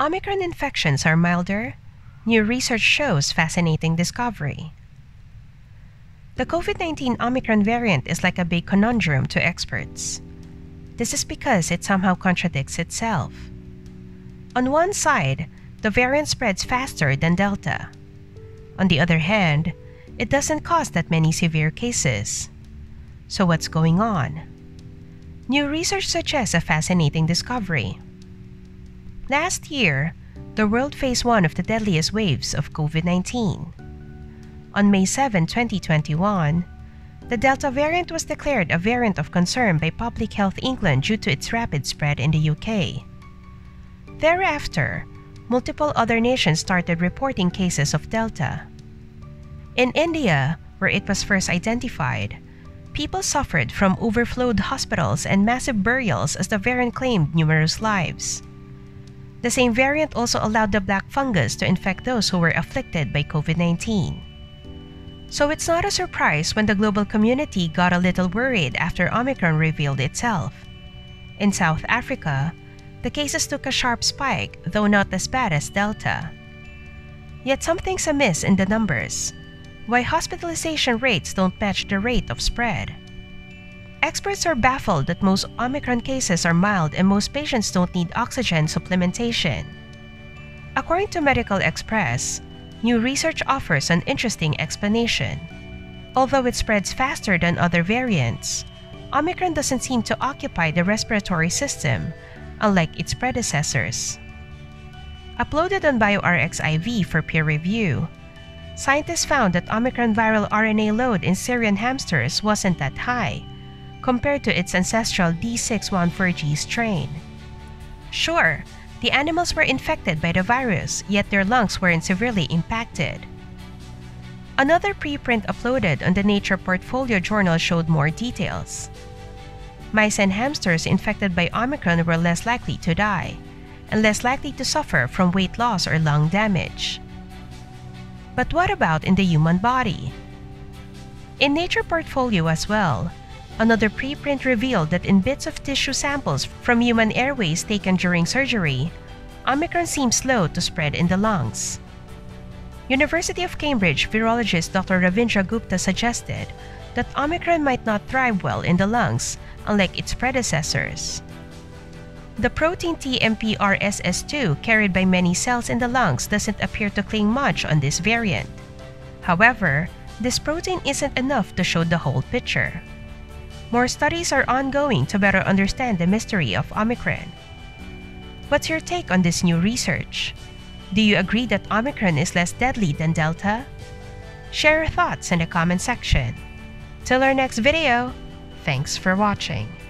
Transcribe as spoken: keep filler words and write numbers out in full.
Omicron infections are milder? New research shows fascinating discovery. The COVID nineteen Omicron variant is like a big conundrum to experts. This is because it somehow contradicts itself. On one side, the variant spreads faster than Delta. On the other hand, it doesn't cause that many severe cases. So what's going on? New research suggests a fascinating discovery. Last year, the world faced one of the deadliest waves of COVID nineteen. On May seventh, twenty twenty-one, the Delta variant was declared a variant of concern by Public Health England due to its rapid spread in the U K. Thereafter, multiple other nations started reporting cases of Delta. In India, where it was first identified, people suffered from overflowed hospitals and massive burials as the variant claimed numerous lives. The same variant also allowed the black fungus to infect those who were afflicted by COVID nineteen. So it's not a surprise when the global community got a little worried after Omicron revealed itself. In South Africa, the cases took a sharp spike, though not as bad as Delta. Yet something's amiss in the numbers. Why hospitalization rates don't match the rate of spread? Experts are baffled that most Omicron cases are mild and most patients don't need oxygen supplementation. According to Medical Express, new research offers an interesting explanation. Although it spreads faster than other variants, Omicron doesn't seem to occupy the respiratory system, unlike its predecessors. Uploaded on bioRxiv for peer review, scientists found that Omicron viral R N A load in Syrian hamsters wasn't that high, compared to its ancestral D six one four G strain. Sure, the animals were infected by the virus, yet their lungs weren't severely impacted. Another preprint uploaded on the Nature Portfolio journal showed more details. Mice and hamsters infected by Omicron were less likely to die, and less likely to suffer from weight loss or lung damage. But what about in the human body? In Nature Portfolio as well, another preprint revealed that in bits of tissue samples from human airways taken during surgery, Omicron seems slow to spread in the lungs. University of Cambridge virologist Doctor Ravindra Gupta suggested that Omicron might not thrive well in the lungs, unlike its predecessors. The protein T M P R S S two carried by many cells in the lungs doesn't appear to cling much on this variant. However, this protein isn't enough to show the whole picture. More studies are ongoing to better understand the mystery of Omicron. What's your take on this new research? Do you agree that Omicron is less deadly than Delta? Share your thoughts in the comment section. Till our next video, thanks for watching.